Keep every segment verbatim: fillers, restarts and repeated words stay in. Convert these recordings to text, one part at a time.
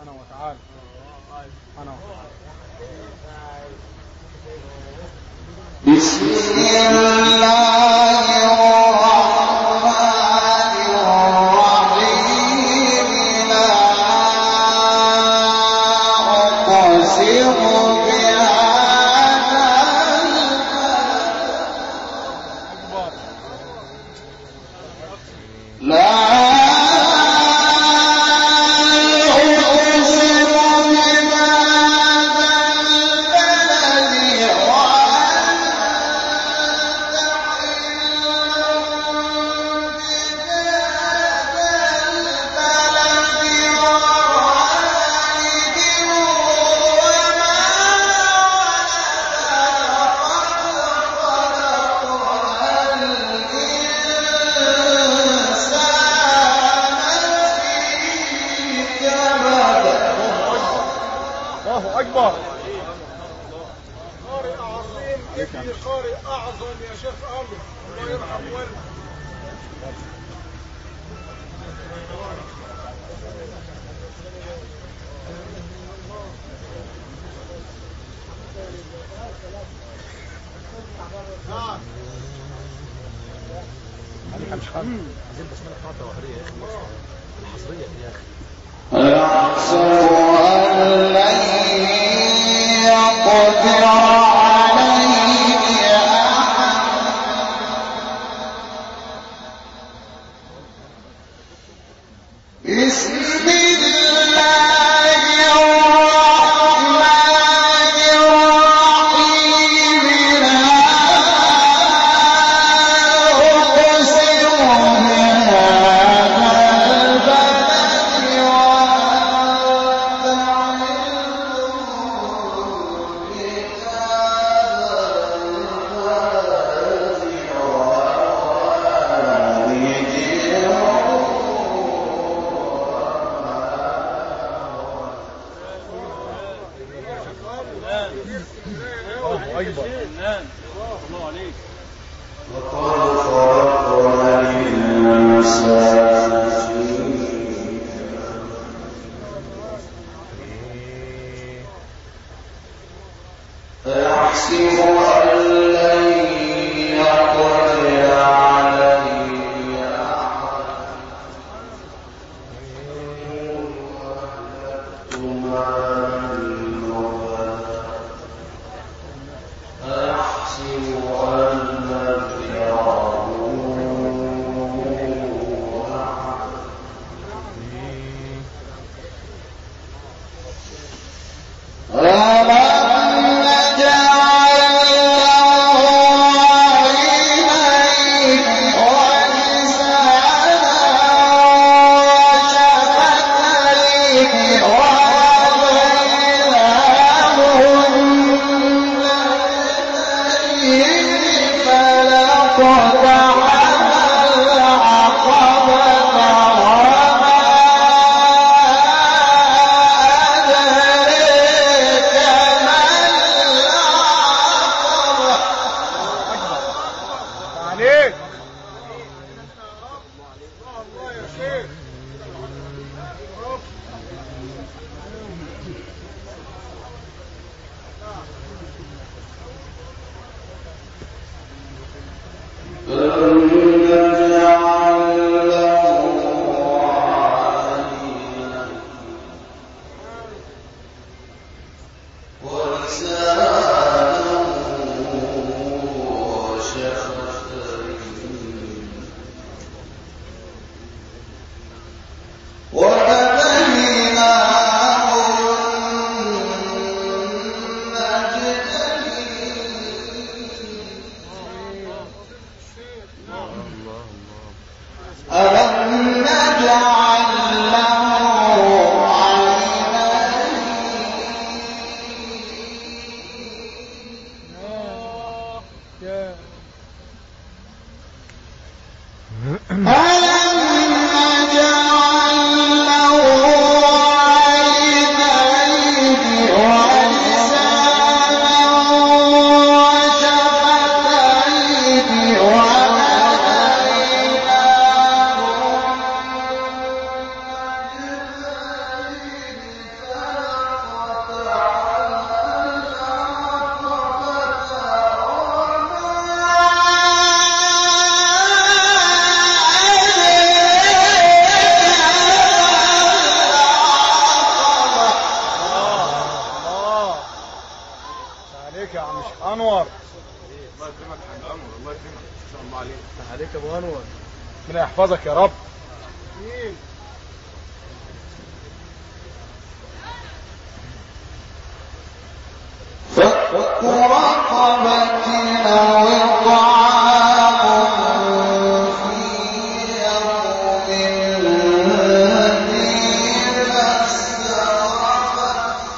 أنا وتعالى أنا وتعالى. بسم الله الرحمن الرحيم لا أقسم بهذا البلد لا أكبر. قارئ عظيم ابني قارئ أعظم يا شيخ أمر الله يرحم والده. نعم عليك مش خالص عايزين بسمله بتاعت الظهريه يا اخي الحصريه يا اخي. أيحسب أن لن يقدر عليه أحد بسم الله الرحمن الرحيم لا أقسم بهذا أكبر. الله عليك. وقد خلقنا الإنسان أيحسب أن لن يقدر عليه أحد ثم أيحسب أن لم يره أحد ألم نجعل له عينين ولسانا وشفتين وهديناه انور. الله يكرمك يا حاج انور، الله يكرمك ان شاء الله عليك. عليك يا ابو انور. ربنا يحفظك يا رب. مين؟ فك رقبة أو إطعام في يوم ذي مسغبة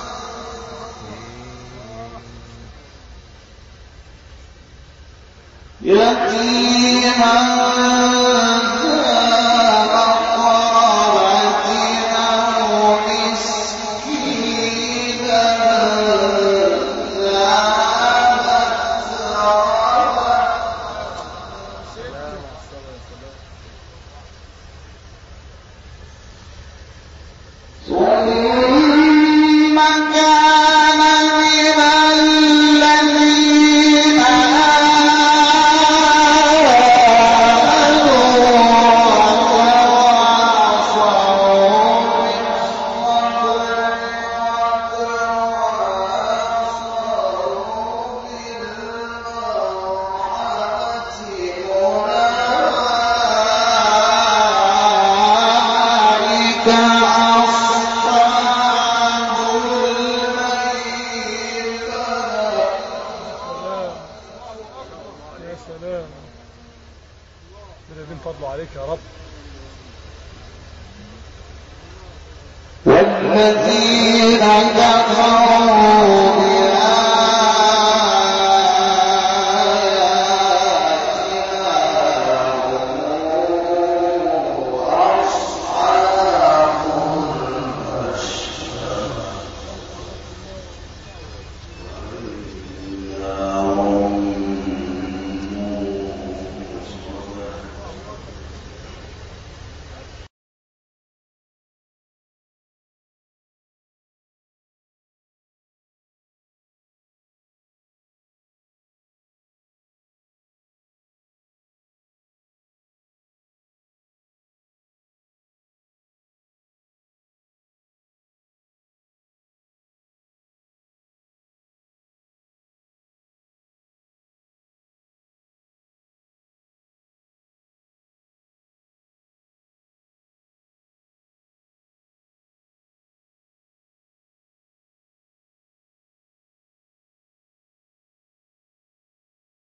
يتيما ذا مقربة أو مسكينا ذا متربة ثم كان من الذين آمنوا وتواصوا بالصبر وتواصوا بالمرحمة أولئك أصحاب الميمنة يا سلام. ربنا يديم فضله عليك يا رب. والذين كفروا